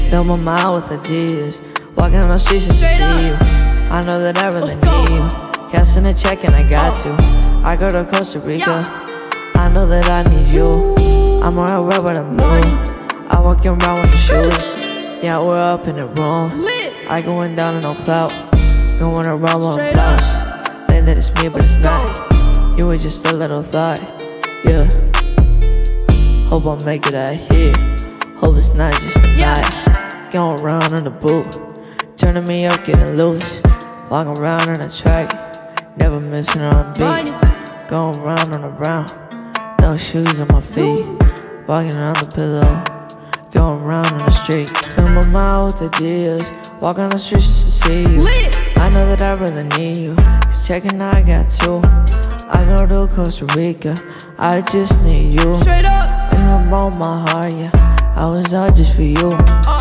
Fill my mind with ideas, walking on the streets just to see you. I know that I really need you. Casting a check and I got to. I go to Costa Rica, I know that I need you. I'm around red but I'm blue. I walk around with the shoes. Yeah, we're up in the room. I going down in no clout, going around with a blouse. Think that it's me but it's not. You were just a little thought, yeah. Hope I make it out here. Hope it's not just a night. Going around in the booth, turning me up, getting loose. Walking around on the track, never missing on a beat. Going round and around, no shoes on my feet. Walking on the pillow, going round on the street. Fill my mind with ideas, walking on the streets just to see you. I know that I really need you, cause checking I got two. I go to Costa Rica, I just need you. Straight up. You broke my heart, yeah, I was out just for you.